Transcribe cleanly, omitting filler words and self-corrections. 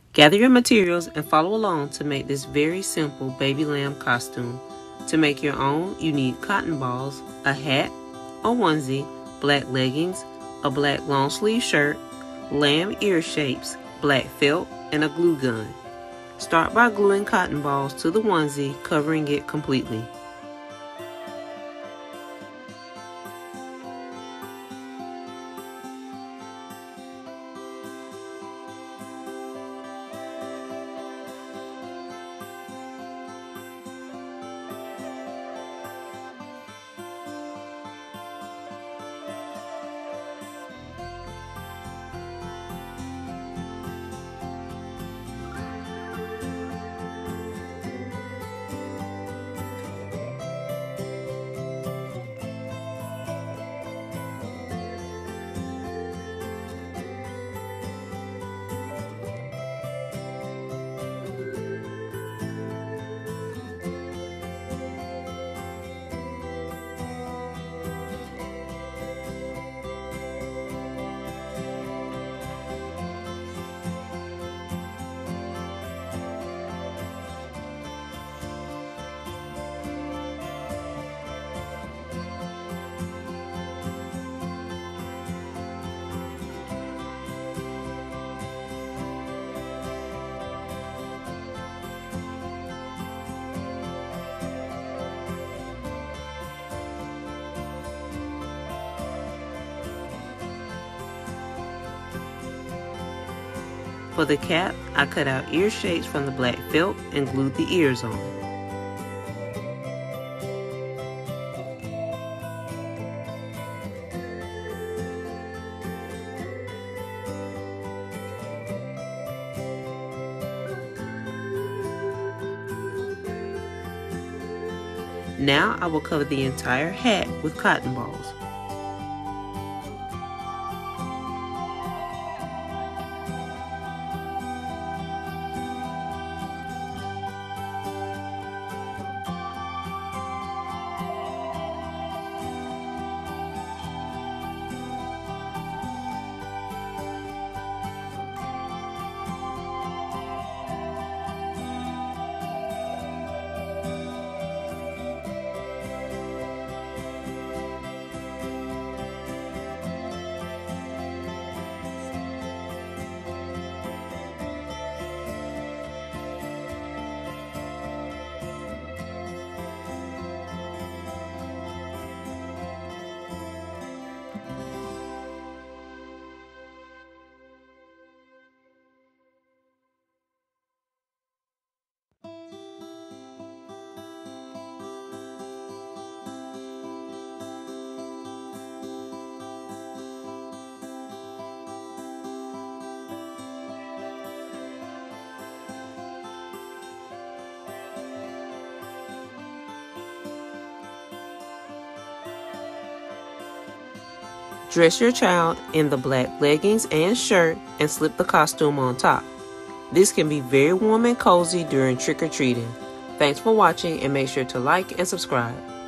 Gather your materials and follow along to make this very simple baby lamb costume. To make your own, you need cotton balls, a hat, a onesie, black leggings, a black long sleeve shirt, lamb ear shapes, black felt, and a glue gun. Start by gluing cotton balls to the onesie, covering it completely. For the cap, I cut out ear shapes from the black felt and glued the ears on. Now I will cover the entire hat with cotton balls. Dress your child in the black leggings and shirt and slip the costume on top. This can be very warm and cozy during trick-or-treating. Thanks for watching and make sure to like and subscribe.